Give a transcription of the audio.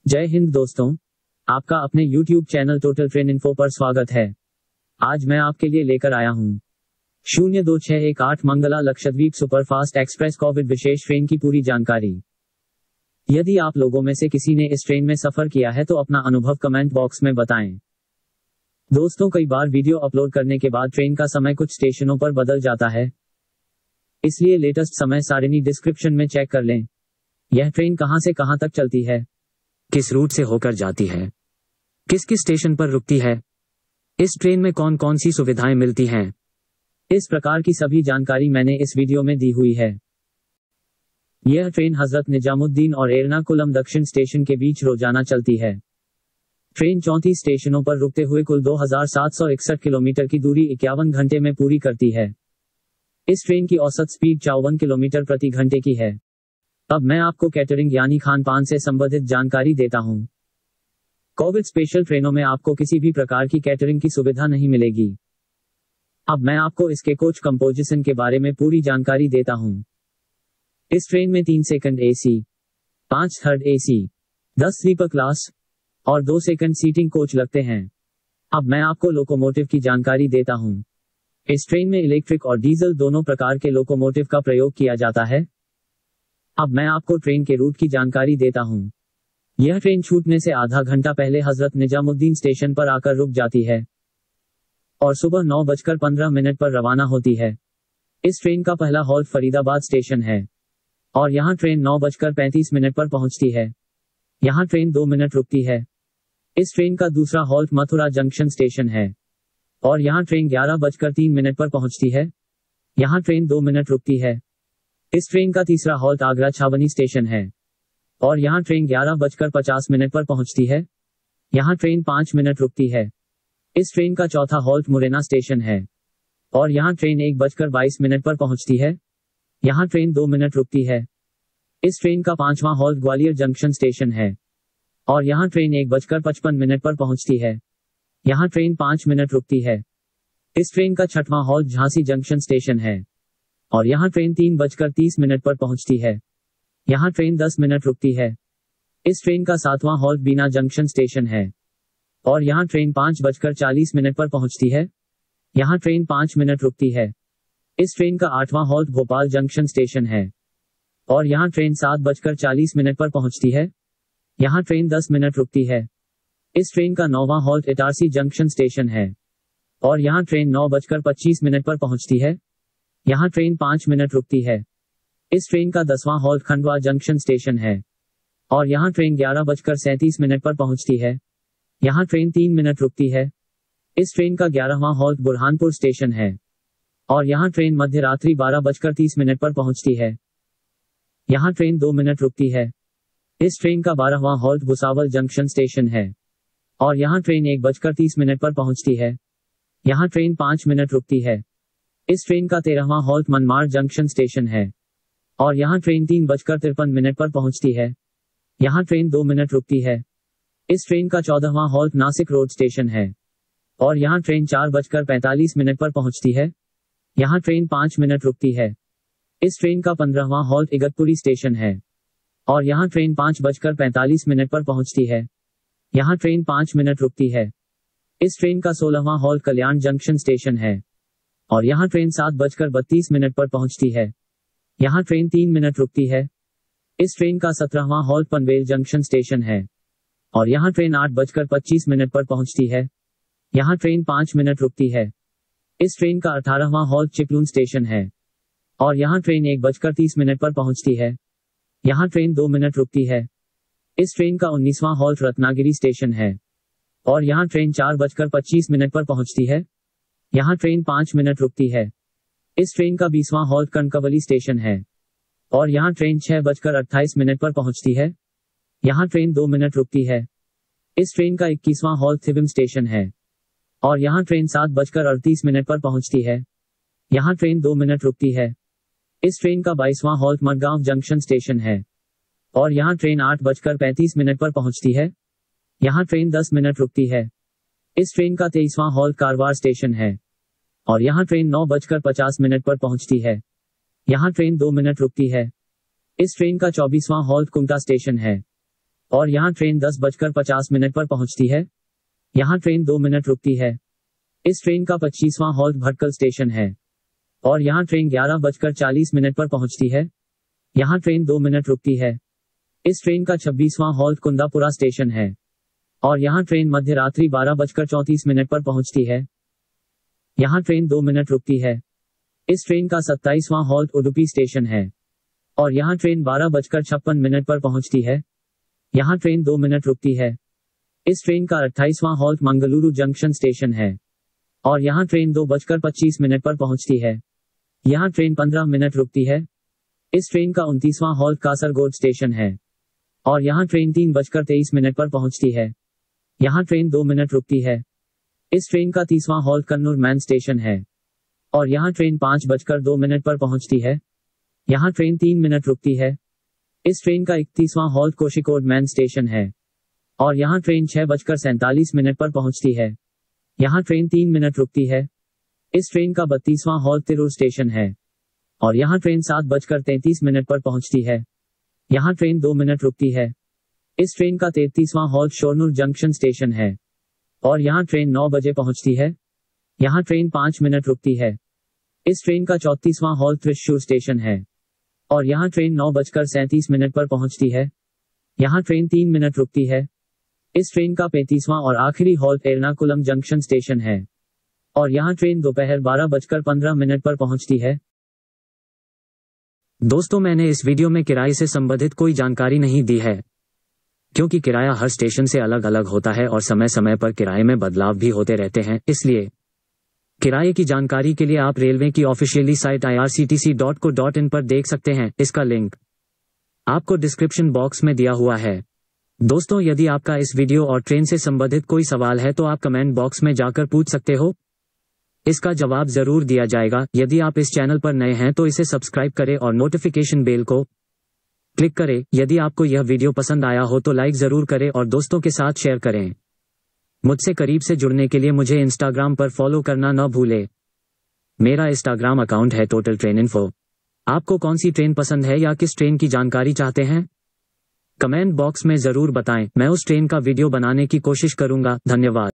जय हिंद दोस्तों, आपका अपने YouTube channel total train info पर स्वागत है। आज मैं आपके लिए लेकर आया हूं 02618 Mangala Lakshadweep superfast express covid विशेष ट्रेन की पूरी जानकारी। यदि आप लोगों में से किसी ने इस ट्रेन में सफर किया है तो अपना अनुभव कमेंट बॉक्स में बताएं। दोस्तों, कई बार वीडियो अपलोड करने के बाद ट्रेन का समय कुछ स्टेशनों पर बदल जाता है, इसलिए लेटेस्ट समय सारिणी डिस्क्रिप्शन में चेक कर लें। यह ट्रेन कहां से कहां तक चलती है, किस रूट से होकर जाती है, किस किस स्टेशन पर रुकती है, इस ट्रेन में कौन कौन सी सुविधाएं मिलती हैं, इस प्रकार की सभी जानकारी मैंने इस वीडियो में दी हुई है। यह ट्रेन हजरत निजामुद्दीन और एर्नाकुलम दक्षिण स्टेशन के बीच रोजाना चलती है। ट्रेन 34 स्टेशनों पर रुकते हुए कुल 2761 किलोमीटर की दूरी 51 घंटे में पूरी करती है। इस ट्रेन की औसत स्पीड 54 किलोमीटर प्रति घंटे की है। अब मैं आपको कैटरिंग यानी खान पान से संबंधित जानकारी देता हूं। कोविड स्पेशल ट्रेनों में आपको किसी भी प्रकार की कैटरिंग की सुविधा नहीं मिलेगी। अब मैं आपको इसके कोच कंपोजिशन के बारे में पूरी जानकारी देता हूं। इस ट्रेन में 3 second AC, 5 third AC, 10 sleeper class और 2 सेकंड सीटिंग कोच लगते हैं। अब मैं आपको लोकोमोटिव की जानकारी देता हूं। इस ट्रेन में इलेक्ट्रिक और डीजल दोनों प्रकार के लोकोमोटिव का प्रयोग किया जाता है। अब मैं आपको ट्रेन के रूट की जानकारी देता हूं। यह ट्रेन छूटने से आधा घंटा पहले हजरत निजामुद्दीन स्टेशन पर आकर रुक जाती है और सुबह 9:15 पर रवाना होती है। इस ट्रेन का पहला हॉल्ट फरीदाबाद स्टेशन है और यहां ट्रेन 9:35 पर पहुंचती है। यहां ट्रेन 2 मिनट रुकती है। इस ट्रेन का दूसरा हॉल्ट मथुरा जंक्शन स्टेशन है और यहां ट्रेन 11:03 पर पहुंचती है। यहां ट्रेन 2 मिनट रुकती है। इस ट्रेन का तीसरा हॉल्ट आगरा छावनी स्टेशन है और यहां ट्रेन 11:50 पर पहुंचती है। यहां ट्रेन 5 मिनट रुकती है। इस ट्रेन का चौथा हॉल्ट मुरैना स्टेशन है और यहां ट्रेन 1:22 पर पहुंचती है। यहां ट्रेन 2 मिनट रुकती है। इस ट्रेन का पांचवां हॉल्ट ग्वालियर जंक्शन स्टेशन है और यहां ट्रेन 1:55 पर पहुंचती है। यहां ट्रेन 5 मिनट रुकती है। इस ट्रेन का छठवां हॉल्ट झांसी जंक्शन स्टेशन है और यहां ट्रेन 3:30 पर पहुंचती है। यहां ट्रेन 10 मिनट रुकती है। इस ट्रेन का सातवां हॉल्ट बीना जंक्शन स्टेशन है और यहां ट्रेन 5:40 पर पहुंचती है। यहां ट्रेन 5 मिनट रुकती है। इस ट्रेन का आठवां हॉल्ट भोपाल जंक्शन स्टेशन है और यहां ट्रेन 7:40 पर पहुंचती है। यहां ट्रेन 10 मिनट रुकती है। इस ट्रेन का नौवां हॉल्ट इटारसी जंक्शन स्टेशन है और यहां ट्रेन 9:25 पर पहुंचती है। यहां ट्रेन 5 मिनट रुकती है। इस ट्रेन का 10वां हॉल्ट खंडवा जंक्शन स्टेशन है और यहां ट्रेन 11:37 पर पहुंचती है। यहां ट्रेन 3 मिनट रुकती है। इस ट्रेन का 11वां हॉल्ट बुरहानपुर स्टेशन है और यहां ट्रेन मध्य रात्रि 12:30 पर पहुंचती है। यहां ट्रेन 2 मिनट रुकती है। इस ट्रेन का 12वां हॉल्ट भुसावल जंक्शन स्टेशन है और यहां ट्रेन 1:30 पर पहुंचती है। यहां ट्रेन 5 मिनट रुकती है। इस ट्रेन का 13वां हॉल्ट मनमाड़ जंक्शन स्टेशन है और यहां ट्रेन 3:53 पर पहुंचती है। यहां ट्रेन 2 मिनट रुकती है। इस ट्रेन का 14वां हॉल्ट नासिक रोड स्टेशन है और यहां ट्रेन 4:45 पर पहुंचती है। यहां ट्रेन 5 मिनट रुकती है। इस ट्रेन का 15वां हॉल्ट इगतपुरी स्टेशन है और यहां ट्रेन 5:45 पर पहुंचती है। यहां ट्रेन 5 मिनट रुकती है। इस ट्रेन का 16वां हॉल्ट कल्याण जंक्शन स्टेशन है और यहां ट्रेन 7:32 पर पहुंचती है। यहां ट्रेन 3 मिनट रुकती है। इस ट्रेन का 17वां हॉल्ट पनवेल जंक्शन स्टेशन है और यहां ट्रेन 8:25 पर पहुंचती है। यहां ट्रेन 5 मिनट रुकती है। इस ट्रेन का 18वां हॉल्ट चिपलून स्टेशन है और यहां ट्रेन 1:30 पर पहुंचती है। यहां ट्रेन 2 मिनट रुकती है। इस ट्रेन का 19वां हॉल्ट रत्नागिरी स्टेशन है और यहां ट्रेन 4:25 पर पहुंचती है। यहां ट्रेन 5 मिनट रुकती है। इस ट्रेन का 20वां हॉल्ट कनकावली स्टेशन है और यहां ट्रेन 6:28 पर पहुंचती है। यहां ट्रेन 2 मिनट रुकती है। इस ट्रेन का 21वां हॉल्ट थिविम स्टेशन है और यहां ट्रेन 7:38 पर पहुंचती है। यहां ट्रेन 2 मिनट रुकती है। इस ट्रेन का 22वां हॉल्ट मडगांव जंक्शन स्टेशन है और यहां ट्रेन 8:35 पर पहुंचती है। यहां ट्रेन 10 मिनट रुकती है। इस ट्रेन का 23वां हॉल्ट कारवार स्टेशन है और यहां ट्रेन 9:50 पर पहुंचती है। यहां ट्रेन 2 मिनट रुकती है। इस ट्रेन का 24वां हॉल्ट कुमटा स्टेशन है और यहाँ ट्रेन 10:50 पर पहुंचती है। यहाँ ट्रेन 2 मिनट रुकती है। इस ट्रेन का 25वां हॉल्ट भटकल स्टेशन है। और यहाँ ट्रेन 11:40 पर पहुंचती है। यहाँ ट्रेन 2 मिनट रुकती है। इस ट्रेन का 26वां हॉल्ट कुंदापुरा स्टेशन है। और यहाँ ट्रेन मध्य रात्रि 12:34 पर पहुंचती है। यहाँ ट्रेन 2 मिनट रुकती है। इस ट्रेन का 27वां हॉल्ट उडुपी स्टेशन है। और यहाँ ट्रेन 12:56 पर पहुंचती है। यहाँ ट्रेन 2 मिनट रुकती है। इस ट्रेन का 28वां हॉल्ट मंगलुरु जंक्शन स्टेशन है। और यहाँ ट्रेन 2:25 पर पहुंचती है। यहाँ ट्रेन 15 मिनट रुकती है। इस ट्रेन का 29वां हॉल्ट कासरगोड स्टेशन है। और यहाँ ट्रेन 3:23 पर पहुंचती है। यहाँ ट्रेन 2 मिनट रुकती है। इस ट्रेन का 30वां हॉल्ट कन्नूर मैन स्टेशन है। और यहाँ ट्रेन 5:02 पर पहुंचती है। यहाँ ट्रेन 3 मिनट रुकती है। इस ट्रेन का 31वां हॉल्ट कोशिकोड मैन स्टेशन है। और यहाँ ट्रेन 6:47 पर पहुंचती है। यहाँ ट्रेन 3 मिनट रुकती है। इस ट्रेन का 32वां हॉल्ट तिरूर स्टेशन है। और यहाँ ट्रेन 7:33 पर पहुंचती है। यहाँ ट्रेन 2 मिनट रुकती है। इस ट्रेन का 33वां हॉल्ट शोरनूर जंक्शन स्टेशन है। और यहाँ ट्रेन 9 बजे पहुंचती है। यहाँ ट्रेन 5 मिनट रुकती है। इस ट्रेन का 34वां हॉल्ट त्रिशूर स्टेशन है। और यहाँ ट्रेन 9:37 पर पहुंचती है। यहाँ ट्रेन 3 मिनट रुकती है। इस ट्रेन का 35वां और आखिरी हॉल्ट एर्नाकुलम जंक्शन स्टेशन है। और यहाँ ट्रेन दोपहर 12:15 पर पहुंचती है। दोस्तों, मैंने इस वीडियो में किराए से संबंधित कोई जानकारी नहीं दी है, क्योंकि किराया हर स्टेशन से अलग अलग होता है और समय समय पर किराए में बदलाव भी होते रहते हैं। इसलिए किराए की जानकारी के लिए आप रेलवे की ऑफिशियली साइट irctc.co.in पर देख सकते हैं। इसका लिंक आपको डिस्क्रिप्शन बॉक्स में दिया हुआ है। दोस्तों, यदि आपका इस वीडियो और ट्रेन से संबंधित कोई सवाल है तो आप कमेंट बॉक्स में जाकर पूछ सकते हो। इसका जवाब जरूर दिया जाएगा। यदि आप इस चैनल पर नए हैं तो इसे सब्सक्राइब करें और नोटिफिकेशन बेल को क्लिक करें। यदि आपको यह वीडियो पसंद आया हो तो लाइक जरूर करें और दोस्तों के साथ शेयर करें। मुझसे करीब से जुड़ने के लिए मुझे इंस्टाग्राम पर फॉलो करना न भूलें। मेरा इंस्टाग्राम अकाउंट है टोटल ट्रेन इन्फो। आपको कौन सी ट्रेन पसंद है या किस ट्रेन की जानकारी चाहते हैं, कमेंट बॉक्स में जरूर बताएं। मैं उस ट्रेन का वीडियो बनाने की कोशिश करूंगा। धन्यवाद।